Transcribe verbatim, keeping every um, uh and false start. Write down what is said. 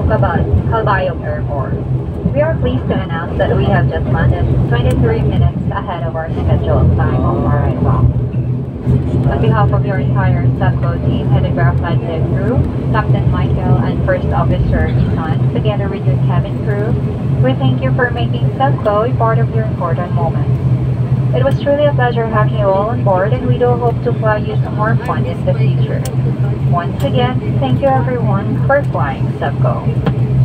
Calba- Calbayog Airport. We are pleased to announce that we have just landed twenty-three minutes ahead of our scheduled time of arrival. On behalf of your entire Subco team, Headcraft Flight Deck crew, Captain Michael and First Officer Isan, together with your cabin crew, we thank you for making Subco a part of your important moments. It was truly a pleasure having you all on board, and we do hope to fly you some more fun in the future. Once again, thank you everyone for flying Subco.